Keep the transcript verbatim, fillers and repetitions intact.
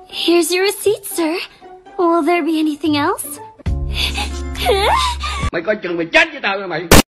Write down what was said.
Here's your receipt, sir. Will there be anything else? Mày coi chừng mày chết với tao nha mày.